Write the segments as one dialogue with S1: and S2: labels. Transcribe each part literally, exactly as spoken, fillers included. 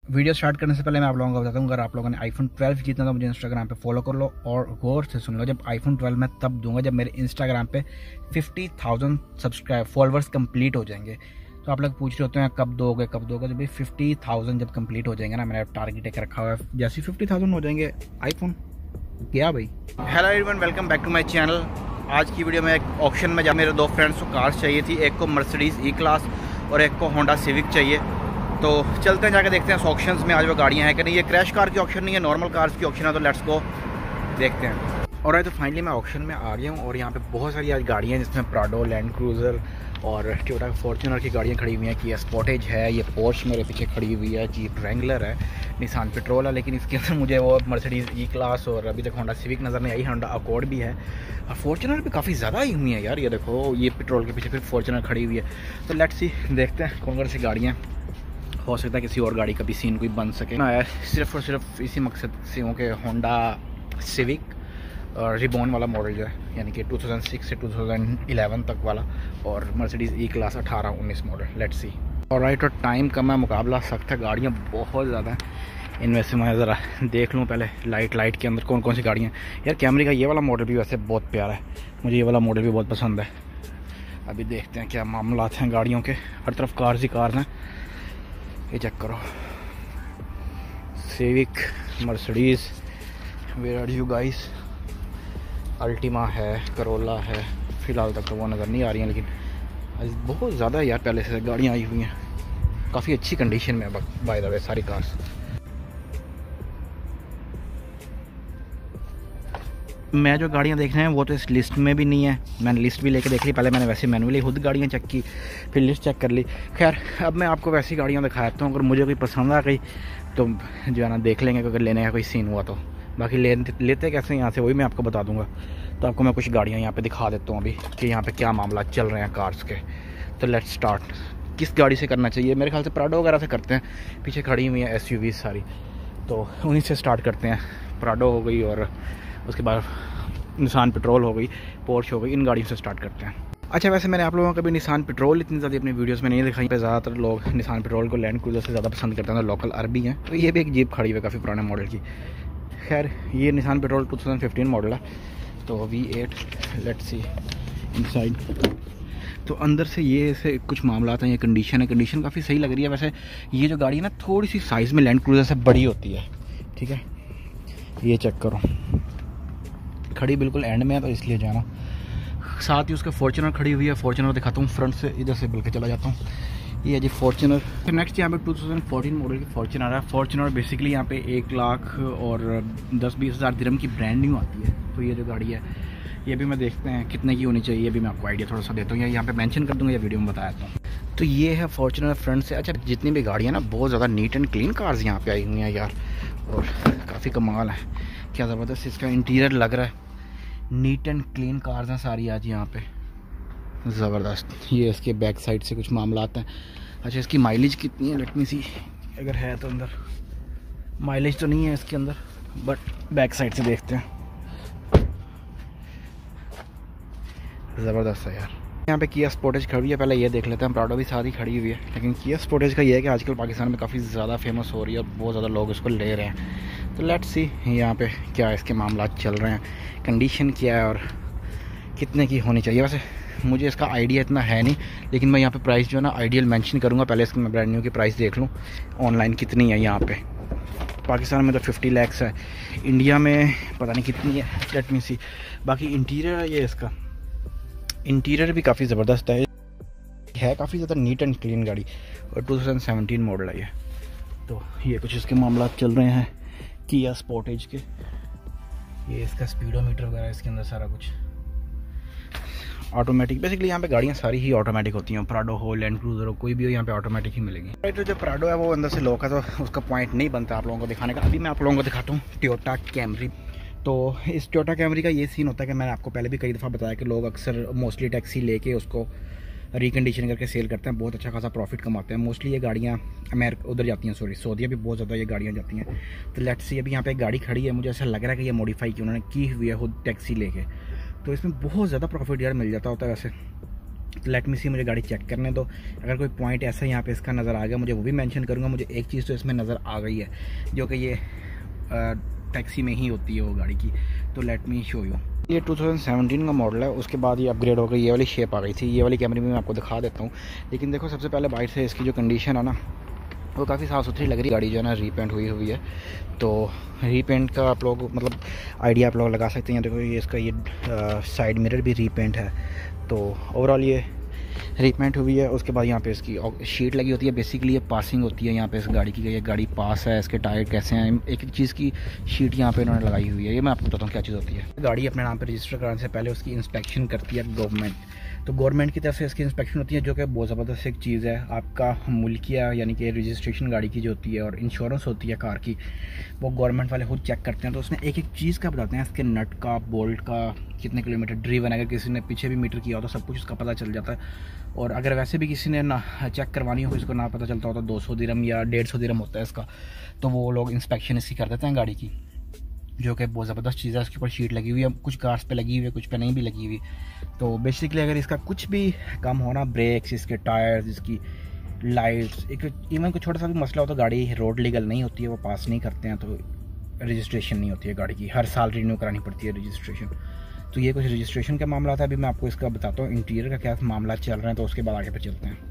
S1: Video start करने से पहले मैं आप लोगों को बताता हूँ, अगर आप लोगों ने आईफोन ट्वेल्व जीतना तो मुझे इंस्टाग्राम पे फॉलो कर लो और गौर से सुन लो। जब आईफोन ट्वेल्व मैं तब दूंगा जब मेरे इंस्टाग्राम पे fifty thousand subscribe followers complete हो जाएंगे। तो आप लोग पूछ रहे होते हैं कब दोगे कब दोगे, जब भी फिफ्टी थाउजेंड जब कंप्लीट हो जाएंगे ना, मैंने टारगेट एक रखा हुआ है, जैसे फिफ्टी थाउजेंड हो जाएंगे आईफोन क्या भाई। Hello everyone, welcome back to my channel. आज की वीडियो में एक ऑप्शन में जब मेरे दो फ्रेंड्स को कार्स चाहिए थी, एक को मर्सिडीज़ ई क्लास और एक को होंडा सिविक चाहिए। तो चलते हैं जाकर देखते हैं ऑप्शंस में आज वो गाड़ियाँ हैं कि नहीं। ये क्रैश कार की ऑप्शन नहीं है, नॉर्मल कार्स की ऑप्शन है, तो लेट्स गो देखते हैं। और तो फाइनली मैं ऑप्शन में आ गया हूँ और यहाँ पे बहुत सारी आज गाड़ियाँ हैं जिसमें प्राडो, लैंड क्रूज़र और टोयोटा फॉर्च्यूनर की गाड़ियाँ खड़ी हुई हैं। कि स्पोर्टेज है, ये पोर्श मेरे पीछे खड़ी हुई है, जीप रैंगलर है, निसान पेट्रोल है, लेकिन इसके अंदर मुझे वो मर्सिडीज़ ई क्लास और अभी तक होंडा सिविक नज़र नहीं आई। होंडा अकॉर्ड भी है और फॉर्च्यूनर भी काफ़ी ज़्यादा आई हुई है यार। ये देखो, ये पेट्रोल के पीछे फिर फॉर्च्यूनर खड़ी हुई है। तो लेट्स सी, देखते हैं कौन कौन सी गाड़ियाँ, हो सकता है किसी और गाड़ी का भी सीन कोई बन सके ना यार। सिर्फ और सिर्फ इसी मकसद से हूँ कि होंडा सिविक और रिबॉन वाला मॉडल जो है, यानी कि टू थाउजेंड सिक्स से टू थाउजेंड इलेवन तक वाला, और मर्सिडीज़ ई क्लास अठारह उन्नीस मॉडल। Let's see. और राइट, और टाइम कम है, मुकाबला सख्त है, गाड़ियाँ बहुत ज़्यादा हैं। इनमें से मैं ज़रा देख लूँ पहले लाइट लाइट के अंदर कौन कौन सी गाड़ियाँ। यार कैमरे का ये वाला मॉडल भी वैसे बहुत प्यारा है, मुझे ये वाला मॉडल भी बहुत पसंद है। अभी देखते हैं क्या मामला हैं गाड़ियों के। हर तरफ कार्स ही कार्स हैं। ये चेक करो, Civic, Mercedes, where are you guys, Altima है, करोला है, फ़िलहाल तक तो वो नज़र नहीं आ रही हैं, लेकिन बहुत ज़्यादा यार पहले से गाड़ियाँ आई हुई हैं, काफ़ी अच्छी कंडीशन में है बाय द वे सारी कार्स। मैं जो गाड़ियाँ देख रहे हैं वो तो इस लिस्ट में भी नहीं है, मैंने लिस्ट भी लेके देख ली। पहले मैंने वैसे मैनुअली खुद गाड़ियाँ चेक की, फिर लिस्ट चेक कर ली। खैर, अब मैं आपको वैसी गाड़ियाँ दिखाता हूँ, अगर मुझे कोई पसंद आ गई तो जो है ना देख लेंगे, अगर लेने का कोई सीन हुआ तो। बाकी ले लेते कैसे यहाँ से वही मैं आपको बता दूँगा। तो आपको मैं कुछ गाड़ियाँ यहाँ पे दिखा देता हूँ अभी कि यहाँ पे क्या मामला चल रहे हैं कार्स के। तो लेट्स स्टार्ट। किस गाड़ी से करना चाहिए? मेरे ख्याल से प्राडो वगैरह से करते हैं, पीछे खड़ी हुई हैं एस यू वी सारी, तो उन्हीं से स्टार्ट करते हैं। प्राडो हो गई और उसके बाद निसान पेट्रोल हो गई, पोर्श हो गई, इन गाड़ियों से स्टार्ट करते हैं। अच्छा, वैसे मैंने आप लोगों को कभी निसान पेट्रोल इतनी ज़्यादा अपनी वीडियोस में नहीं दिखाई पे। ज़्यादातर लोग निसान पेट्रोल को लैंड क्रूज़र से ज़्यादा पसंद करते हैं, तो लोकल अरबी हैं। तो ये भी एक जीप खड़ी हुई है काफ़ी पुराने मॉडल की। खैर, ये Nissan Patrol two thousand fifteen model है, तो V eight. Let's see inside. तो अंदर से ये ऐसे कुछ मामला हैं। ये कंडीशन है, कंडीशन काफ़ी सही लग रही है। वैसे ये जो गाड़ी है ना, थोड़ी सी साइज़ में लैंड क्रूज़र से बड़ी होती है, ठीक है। ये चेक करो, खड़ी बिल्कुल एंड में है, तो इसलिए जाना। साथ ही उसका फॉर्च्यूनर खड़ी हुई है। फॉर्च्यूनर दिखाता हूँ फ्रंट से, इधर से बल्कि चला जाता हूँ। ये है जी फॉर्च्यूनर। नेक्स्ट यहाँ पे टू थाउजेंड फोर्टीन मॉडल की फॉर्च्यूनर है। फॉर्च्यूनर बेसिकली यहाँ पे एक लाख और दस बीस हज़ार दिरहम की ब्रांड न्यू आती है। तो ये जो गाड़ी है, ये भी मैं देखते हैं कितने की होनी चाहिए, ये भी मैं आपको आइडिया थोड़ा सा देता हूँ, या यहाँ पे मेंशन कर दूँगा या वीडियो में बता देता हूँ। तो ये है फॉर्च्यूनर फ्रंट से। अच्छा, जितनी भी गाड़ियाँ ना, बहुत ज़्यादा नीट एंड क्लीन कार्स यहाँ पे आई हुई हैं यार, और काफ़ी कमाल है, क्या ज़बरदस्त इसका इंटीरियर लग रहा है। नीट एंड क्लीन कार्स हैं सारी आज यहाँ पे, ज़बरदस्त। ये इसके बैक साइड से कुछ मामला आते हैं। अच्छा, इसकी माइलेज कितनी है? लेट मी सी, अगर है तो अंदर माइलेज तो नहीं है इसके अंदर, बट बैक साइड से देखते हैं। ज़बरदस्त है यार। यहाँ पे किया स्पोर्टेज खड़ी है, पहले ये देख लेते हैं। प्राडो भी सारी खड़ी हुई है, लेकिन किया स्पोर्टेज का ये है कि आजकल पाकिस्तान में काफ़ी ज़्यादा फेमस हो रही है और बहुत ज़्यादा लोग इसको ले रहे हैं। तो लेट्स सी यहाँ पे क्या इसके मामला चल रहे हैं, कंडीशन क्या है और कितने की होनी चाहिए। वैसे मुझे इसका आइडिया इतना है नहीं, लेकिन मैं यहाँ पे प्राइस जो है ना आइडियल मेंशन करूँगा। पहले इसकी मैं ब्रांड न्यू की प्राइस देख लूँ ऑनलाइन कितनी है। यहाँ पे पाकिस्तान में तो फिफ्टी लैक्स है, इंडिया में पता नहीं कितनी है, लेट मी सी। बाकी इंटीरियर है, ये इसका इंटीरियर भी काफ़ी ज़बरदस्त है, है काफ़ी ज़्यादा नीट एंड क्लीन गाड़ी, और टू थाउजेंड सेवेंटीन मॉडल है ये। तो ये कुछ इसके मामला चल रहे हैं किया स्पोर्टेज के। ये इसका स्पीडोमीटर वगैरह इसके अंदर सारा कुछ ऑटोमेटिक। बेसिकली यहाँ पे गाड़ियाँ सारी ही ऑटोमेटिक होती हैं, प्राडो हो, लैंड क्रूज़र हो, कोई भी हो, यहाँ पे ऑटोमेटिक ही मिलेगी। तो जो प्राडो है वो अंदर से लो का, तो उसका पॉइंट नहीं बनता आप लोगों को दिखाने का। अभी मैं आप लोगों को दिखाता हूँ टोयोटा कैमरी। तो इस टोयोटा कैमरी का ये सीन होता है कि मैंने आपको पहले भी कई दफ़ा बताया कि लोग अक्सर मोस्टली टैक्सी लेके उसको रिकंडीशन करके सेल करते हैं, बहुत अच्छा खासा प्रॉफिट कमाते हैं। मोस्टली ये गाड़ियाँ अमेरिका उधर जाती हैं, सॉरी सऊदीया भी बहुत ज़्यादा ये गाड़ियाँ जाती हैं। तो लेट्स सी, अभी यहाँ पे एक गाड़ी खड़ी है, मुझे ऐसा लग रहा है कि ये मॉडिफाई की उन्होंने की हुई है खुद टैक्सी लेके। तो इसमें बहुत ज़्यादा प्रॉफिट यार मिल जाता होता है वैसे। लेट मी सी, मुझे गाड़ी चेक करने दो। अगर कोई पॉइंट ऐसा यहाँ पे इसका नज़र आ गया मुझे वो भी मेंशन करूँगा। मुझे एक चीज़ तो इसमें नज़र आ गई है जो कि ये टैक्सी में ही होती है वो गाड़ी की, तो लेट मी शो यू। ये टू थाउजेंड सेवनटीन का मॉडल है, उसके बाद ये अपग्रेड हो गई, ये वाली शेप आ गई थी। ये वाली कैमरे में मैं आपको दिखा देता हूँ। लेकिन देखो सबसे पहले बाइक से इसकी जो कंडीशन है ना वो काफ़ी साफ़ सुथरी लग रही है। गाड़ी जो है ना रीपेंट हुई हुई है, तो रीपेंट का आप लोग मतलब आइडिया आप लोग लगा सकते हैं। देखो ये इसका ये साइड मिरर भी रीपेंट है, तो ओवरऑल ये रीपेंट हुई है। उसके बाद यहाँ पे इसकी शीट लगी होती है, बेसिकली ये पासिंग होती है यहाँ पे इस गाड़ी की, ये गाड़ी पास है, इसके टायर कैसे हैं, एक एक चीज़ की शीट यहाँ पे इन्होंने लगाई हुई है। ये मैं आपको बताता हूँ क्या चीज़ होती है। गाड़ी अपने नाम पे रजिस्टर कराने से पहले उसकी इंस्पेक्शन करती है गवर्नमेंट, तो गवर्नमेंट की तरफ से इसकी इंस्पेक्शन होती है, जो कि बहुत ज़बरदस्त एक चीज़ है। आपका मुल्किया यानी कि रजिस्ट्रेशन गाड़ी की जो होती है और इंश्योरेंस होती है कार की, वो गवर्नमेंट वाले खुद चेक करते हैं। तो उसमें एक एक चीज़ का बताते हैं, इसके नट का, बोल्ट का, कितने किलोमीटर ड्रीवन है, अगर किसी ने पीछे भी मीटर किया हो तो सब कुछ उसका पता चल जाता है। और अगर वैसे भी किसी ने ना चेक करवानी हो, इसको ना पता चलता हो तो दो सौ दिरहम या डेढ़ सौ दिरहम होता है इसका, तो वो लोग इंस्पेक्शन इसकी कर देते हैं गाड़ी की, जो कि बहुत ज़बरदस्त चीज़ है। उसके ऊपर शीट लगी हुई है, कुछ कार्स पे लगी हुई है, कुछ पे नहीं भी लगी हुई। तो बेसिकली अगर इसका कुछ भी कम होना, ब्रेक्स, इसके टायर्स, इसकी लाइट्स, एक इवन कोई छोटा सा भी मसला हो तो गाड़ी रोड लीगल नहीं होती है, वो पास नहीं करते हैं, तो रजिस्ट्रेशन नहीं होती है गाड़ी की, हर साल रिन्यू करानी पड़ती है रजिस्ट्रेशन। तो ये कुछ रजिस्ट्रेशन का मामला था। अभी मैं आपको इसका बताता हूँ इंटीरियर का क्या मामला चल रहा है, तो उसके बाद आगे पे चलते हैं।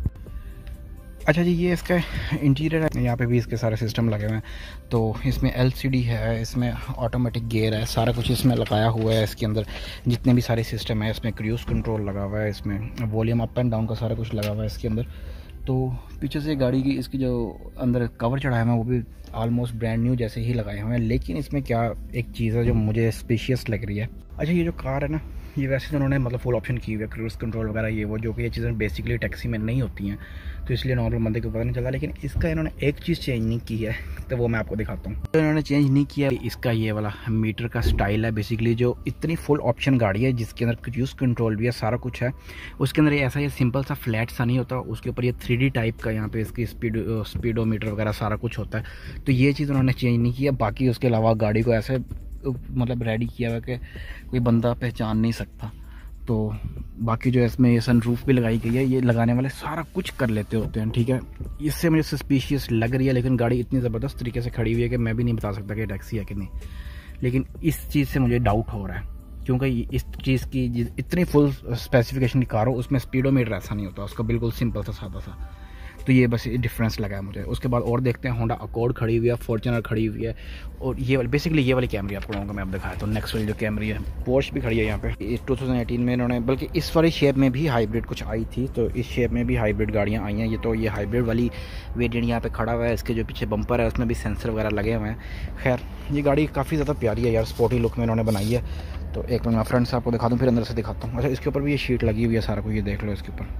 S1: अच्छा जी, ये इसका इंटीरियर है, यहाँ पे भी इसके सारे सिस्टम लगे हुए हैं। तो इसमें एलसीडी है, इसमें ऑटोमेटिक गियर है, सारा कुछ इसमें लगाया हुआ है। इसके अंदर जितने भी सारे सिस्टम है, इसमें क्रूज़ कंट्रोल लगा हुआ है, इसमें वॉल्यूम अप एंड डाउन का सारा कुछ लगा हुआ है इसके अंदर। तो पीछे से गाड़ी की इसकी जो अंदर कवर चढ़ाया हुआ है वो भी ऑलमोस्ट ब्रांड न्यू जैसे ही लगाए हुए हैं। लेकिन इसमें क्या एक चीज़ है जो मुझे स्पेशियस लग रही है। अच्छा, ये जो कार है ना, ये वैसे तो उन्होंने मतलब फुल ऑप्शन की हुई है, क्रूज़ कंट्रोल वगैरह ये वो, जो कि ये चीज़ें बेसिकली टैक्सी में नहीं होती हैं, तो इसलिए नॉर्मल बंदे को पता नहीं चलता। लेकिन इसका इन्होंने एक चीज़ चेंज नहीं की है, तो वो मैं आपको दिखाता हूँ। तो इन्होंने चेंज नहीं किया इसका ये वाला मीटर का स्टाइल है। बेसिकली जो इतनी फुल ऑप्शन गाड़ी है जिसके अंदर क्रूज़ कंट्रोल भी है, सारा कुछ है, उसके अंदर ऐसा ये सिंपल सा फ्लैट सा नहीं होता, उसके ऊपर ये थ्री डी टाइप का यहाँ पे इसकी स्पीड स्पीडोमीटर वगैरह सारा कुछ होता है। तो ये चीज़ उन्होंने चेंज नहीं किया। बाकी उसके अलावा गाड़ी को ऐसे मतलब रेडी किया हुआ कि कोई बंदा पहचान नहीं सकता। तो बाकी जो है इसमें ये सनरूफ भी लगाई गई है, ये लगाने वाले सारा कुछ कर लेते होते हैं, ठीक है। इससे मुझे सस्पिशियस लग रही है, लेकिन गाड़ी इतनी ज़बरदस्त तरीके से खड़ी हुई है कि मैं भी नहीं बता सकता कि टैक्सी है कि नहीं। लेकिन इस चीज़ से मुझे डाउट हो रहा है, क्योंकि इस चीज़ की इतनी फुल स्पेसिफिकेशन की कार हो, उसमें स्पीडोमीटर ऐसा नहीं होता, उसका बिल्कुल सिंपल सा सादा सा। तो ये बस डिफरेंस लगा है मुझे। उसके बाद और देखते हैं, होंडा अकॉर्ड खड़ी हुई है, फॉर्च्यूनर खड़ी हुई है, और ये वाली बेसिकली ये वाली कैमरी आपको लोगों को मैं अब दिखाया। तो नेक्स्ट वाली जो कैमरी है, पोर्श भी खड़ी है यहाँ पे। टू थाउजेंड एटीन में इन्होंने, बल्कि इस वाली शेप में भी हाइब्रिड कुछ आई थी, तो इस शेप में भी हाइब्रिड गाड़ियाँ आई हैं। ये तो ये हाइब्रिड वाली वेरिएंट यहाँ पे खड़ा हुआ है। इसके जो पीछे बम्पर है उसमें भी सेंसर वगैरह लगे हुए हैं। खैर, ये गाड़ी काफ़ी ज़्यादा प्यारी है यार, स्पोर्टी लुक में इन्होंने बनाई है। तो एक मिनट मैं फ्रंट से आपको दिखा दूँ, फिर अंदर से दिखाता हूँ। अच्छा, इसके ऊपर भी ये शीट लगी हुई है, सारा कुछ ये देख लो इसके ऊपर।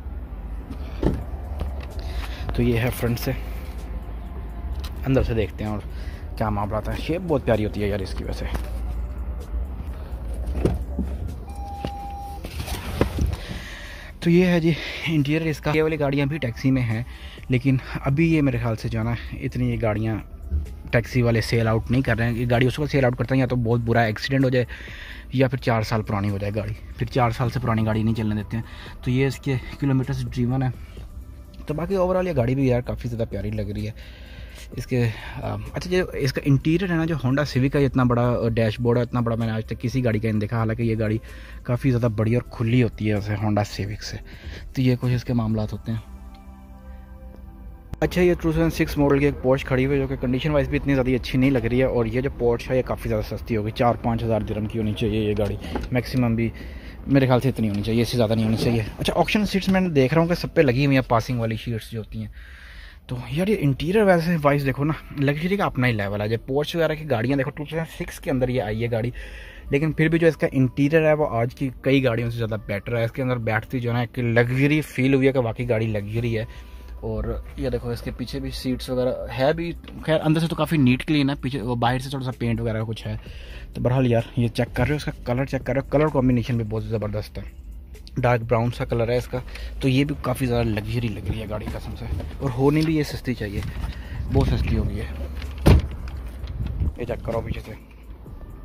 S1: तो ये है फ्रंट से, अंदर से देखते हैं और क्या मामला आता है। शेप बहुत प्यारी होती है यार इसकी वैसे। तो ये है जी इंटीरियर इसका। ये वाली गाड़ियाँ भी टैक्सी में हैं, लेकिन अभी ये मेरे ख्याल से जो है ना, इतनी ये गाड़ियाँ टैक्सी वाले सेल आउट नहीं कर रहे हैं। ये गाड़ी उस वक्त सेल आउट करते हैं या तो बहुत बुरा एक्सीडेंट हो जाए, या फिर चार साल पुरानी हो जाए गाड़ी, फिर चार साल से पुरानी गाड़ी नहीं चलने देते हैं। तो ये इसके किलोमीटर्स ड्रीवन है। तो बाकी ओवरऑल ये गाड़ी भी यार काफ़ी ज़्यादा प्यारी लग रही है इसके। आ, अच्छा, जो इसका इंटीरियर है ना, जो होंडा सिविक का इतना बड़ा डैशबोर्ड है, इतना बड़ा मैंने आज तक किसी गाड़ी का नहीं देखा। हालांकि ये गाड़ी काफ़ी ज़्यादा बड़ी और खुली होती है वैसे होंडा सिविक से। तो ये कुछ इसके मामलात होते हैं। अच्छा, ये टू थाउजेंड सिक्स मॉडल की एक पोर्श खड़ी हुई है, जो कि कंडीशन वाइज भी इतनी ज़्यादा अच्छी नहीं लग रही है। और ये जो पोर्श है ये काफ़ी ज़्यादा सस्ती होगी, चार पाँच हज़ार दिरहम की होनी चाहिए ये गाड़ी, मैक्सिमम भी मेरे ख्याल से इतनी होनी चाहिए, इससे ज़्यादा नहीं होनी चाहिए। अच्छा, ऑप्शन सीट्स मैंने देख रहा हूँ कि सब पे लगी हुई हैं, पासिंग वाली सीट्स जो होती हैं। तो यार ये इंटीरियर वैसे वाइज देखो ना, लग्जरी का अपना ही लेवल है। जब पोर्श वगैरह की गाड़ियाँ देखो, टू थाउजेंड सिक्स के अंदर ये आई है गाड़ी, लेकिन फिर भी जो इसका इंटीरियर है वो आज की कई गाड़ियों से ज़्यादा बेटर है। इसके अंदर बैठती जो है ना एक लग्जरी फील हुई है कि वाकई गाड़ी लग्जरी है। और ये देखो इसके पीछे भी सीट्स वगैरह है भी, खैर अंदर से तो काफ़ी नीट क्लीन है, पीछे वो बाहर से थोड़ा सा पेंट वगैरह कुछ है। तो बहरहाल यार ये चेक कर रहे हो, इसका कलर चेक कर रहे हो, कलर कॉम्बिनेशन भी बहुत ज़बरदस्त है, डार्क ब्राउन सा कलर है इसका। तो ये भी काफ़ी ज़्यादा लग्जरी लग रही है गाड़ी कसम से। और होनी भी ये सस्ती चाहिए, बहुत सस्ती हो गई है। ये चेक करो पीछे से,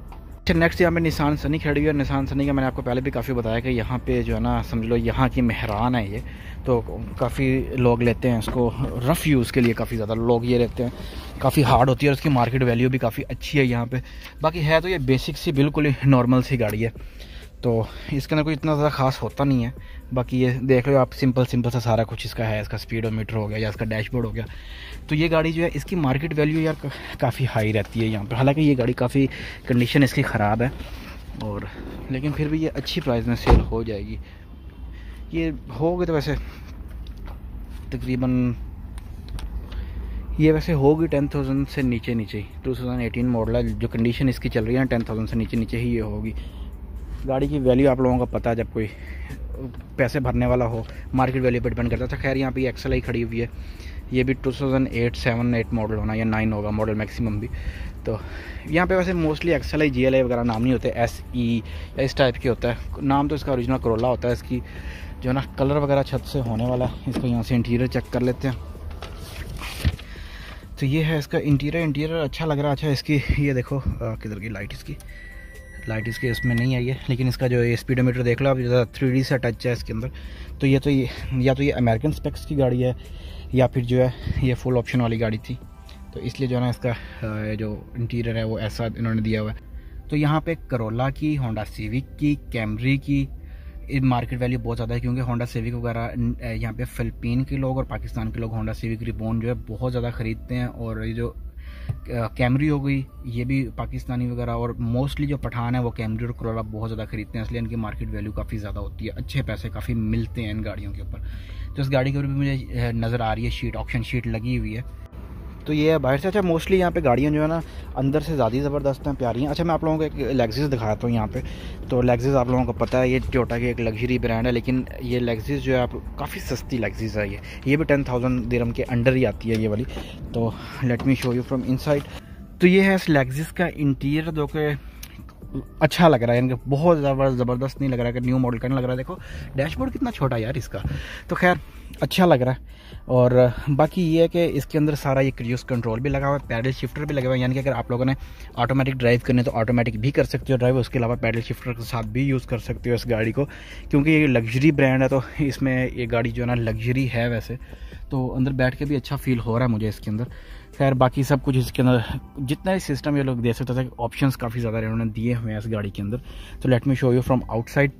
S1: अच्छा नेक्स्ट यहाँ पे निसान सनी खड़ी हुई है। निसान सनी का मैंने आपको पहले भी काफ़ी बताया कि यहाँ पे जो है ना समझ लो यहाँ की मेहरान है ये, तो काफ़ी लोग लेते हैं इसको रफ़ यूज़ के लिए, काफ़ी ज़्यादा लोग ये लेते हैं, काफ़ी हार्ड होती है और उसकी मार्केट वैल्यू भी काफ़ी अच्छी है यहाँ पे। बाकी है तो ये बेसिक सी बिल्कुल ही नॉर्मल सी गाड़ी है, तो इसके अंदर कोई इतना ज़्यादा खास होता नहीं है। बाकी ये देख लो आप, सिंपल सिंपल सा सारा कुछ इसका है, इसका स्पीडोमीटर हो गया या इसका डैशबोर्ड हो गया। तो ये गाड़ी जो है इसकी मार्केट वैल्यू यार काफ़ी हाई रहती है यहाँ पर। हालांकि ये गाड़ी काफ़ी कंडीशन इसकी ख़राब है और लेकिन फिर भी ये अच्छी प्राइस में सेल हो जाएगी। ये होगी तो वैसे तकरीबन ये वैसे होगी टेन थाउजेंड से नीचे नीचे ही, टू थाउजेंड एटीन मॉडल है, जो कंडीशन इसकी चल रही है टेन थाउजेंड से नीचे नीचे ही ये होगी। गाड़ी की वैल्यू आप लोगों को पता है, जब कोई पैसे भरने वाला हो मार्केट वैल्यू पर डिपेंड करता है। तो खैर यहाँ पे एक्सल आई खड़ी हुई है, ये भी two thousand eight seven eight model होना या नाइन होगा मॉडल मैक्सिमम भी। तो यहाँ पे वैसे mostly XL I G L I वगैरह नाम नहीं होते, एस ई या इस टाइप के होता है नाम, तो इसका ओरिजिनल करोला होता है। इसकी जो है ना कलर वगैरह छत से होने वाला है। इसको यहाँ से इंटीरियर चेक कर लेते हैं। तो ये है इसका इंटीरियर, इंटीरियर अच्छा लग रहा है। अच्छा इसकी ये देखो किधर की लाइट, इसकी लाइट इसके इसमें नहीं आई है, लेकिन इसका जो ये स्पीडोमीटर देख लो आप, ज़्यादा थ्री डी से टच है इसके अंदर। तो ये तो ये या तो ये अमेरिकन स्पेक्स की गाड़ी है या फिर जो है ये फुल ऑप्शन वाली गाड़ी थी, तो इसलिए जो है ना इसका जो इंटीरियर है वो ऐसा इन्होंने दिया हुआ है। तो यहाँ पे करोला की, होंडा सिविक की, कैमरी की मार्केट वैल्यू बहुत ज़्यादा है, क्योंकि होंडा सिविक वगैरह यहाँ पे फ़िलिपीन के लोग और पाकिस्तान के लोग होंडा सिविक रिबॉन जो है बहुत ज़्यादा ख़रीदते हैं। और ये जो कैमरी हो गई ये भी पाकिस्तानी वगैरह, और मोस्टली जो पठान है वो कैमरी और करोला बहुत ज़्यादा खरीदते हैं, इसलिए इनकी मार्केट वैल्यू काफ़ी ज़्यादा होती है। अच्छे पैसे काफ़ी मिलते हैं इन गाड़ियों के ऊपर। तो इस गाड़ी के ऊपर भी मुझे नज़र आ रही है शीट, ऑप्शन शीट लगी हुई है। तो ये है बाहर से। अच्छा मोस्टली यहाँ पे गाड़ियाँ जो है ना अंदर से ज़्यादा ज़बरदस्त हैं, प्यारी हैं। अच्छा मैं आप लोगों को एक लेक्सिस दिखाता हूँ यहाँ पे। तो लेक्सिस आप लोगों को पता है ये टोयोटा की एक लग्जरी ब्रांड है, लेकिन ये लेक्सिस जो है आप काफ़ी सस्ती लेक्सिस है। ये ये भी टेन थाउजेंड दिरहम के अंडर ही आती है ये वाली। तो let me show you from inside. तो ये है इस लेक्सिस का इंटीरियर, जो कि अच्छा लग रहा है, इनका बहुत ज़्यादा ज़बरदस्त नहीं लग रहा है कि न्यू मॉडल का नहीं लग रहा है। देखो डैशबोर्ड कितना छोटा है यार इसका, तो खैर अच्छा लग रहा है। और बाकी ये है कि इसके अंदर सारा ये क्रूज कंट्रोल भी लगा हुआ है, पैडल शिफ्टर भी लगा हुआ है, यानी कि अगर आप लोगों ने ऑटोमेटिक ड्राइव करने तो ऑटोमेटिक भी कर सकते हो ड्राइव, उसके अलावा पैडल शिफ्टर के साथ भी यूज़ कर सकते हो इस गाड़ी को, क्योंकि ये लग्जरी ब्रांड है। तो इसमें ये गाड़ी जो है ना लग्जरी है वैसे, तो अंदर बैठ के भी अच्छा फील हो रहा है मुझे इसके अंदर। खैर बाकी सब कुछ इसके अंदर जितना ही सिस्टम ये लोग दे सकते थे, ऑप्शंस काफ़ी ज़्यादा इन्होंने दिए हुए हैं इस गाड़ी के अंदर। तो let me show you from outside.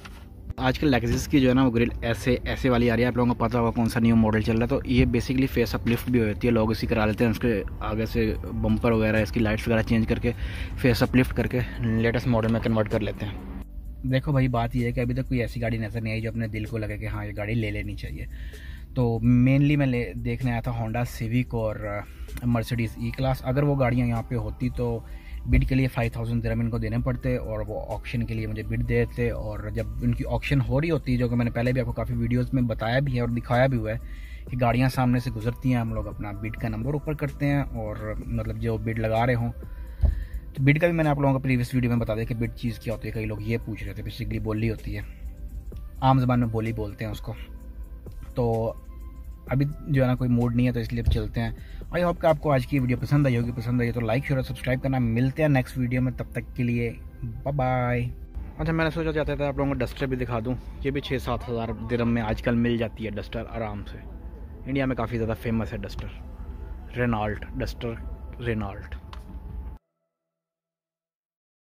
S1: आजकल लेक्सिस की जो है ना वो ग्रिल ऐसे ऐसे वाली आ रही है, आप लोगों को पता होगा कौन सा न्यू मॉडल चल रहा है। तो ये बेसिकली फेस अपलिफ्ट भी होती है, लोग इसी करा लेते हैं, उसके आगे से बम्पर वगैरह इसकी लाइट्स वगैरह चेंज करके फेस अपलिफ्ट करके लेटेस्ट मॉडल में कन्वर्ट कर लेते हैं। देखो भाई बात ये है कि अभी तक कोई ऐसी गाड़ी नज़र नहीं आई जो अपने दिल को लगे कि हाँ ये गाड़ी ले लेनी चाहिए। तो मेनली मैं ले देखने आया था होंडा सिविक और मर्सिडीज़ ई क्लास। अगर वो गाड़ियाँ यहाँ पे होती तो बिड के लिए फाइव थाउजेंड दिरहम इनको देने पड़ते और वो ऑक्शन के लिए मुझे बिड देते। और जब उनकी ऑक्शन हो रही होती है, जो कि मैंने पहले भी आपको काफ़ी वीडियोस में बताया भी है और दिखाया भी हुआ है कि गाड़ियाँ सामने से गुजरती हैं, हम लोग अपना बिड का नंबर ऊपर करते हैं और मतलब जो बिड लगा रहे हों। तो बिड का भी मैंने आप लोगों को प्रीवियस वीडियो में बता दिया कि बिड चीज़ क्या होती है। कई लोग ये पूछ रहे थे, बेसिकली बोली होती है, आम ज़बान में बोली बोलते हैं उसको। तो अभी जो है ना कोई मूड नहीं है, तो इसलिए चलते हैं। आई होप कि आपको आज की वीडियो पसंद आई होगी। पसंद आई तो लाइक शेयर और सब्सक्राइब करना। मिलते हैं नेक्स्ट वीडियो में, तब तक के लिए बाय बाय। अच्छा मैंने सोचा चाहता था आप लोगों को डस्टर भी दिखा दूं। ये भी छः सात हज़ार दिरहम में आजकल मिल जाती है डस्टर आराम से। इंडिया में काफ़ी ज़्यादा फेमस है डस्टर, रेनॉल्ट डस्टर रेनॉल्ट।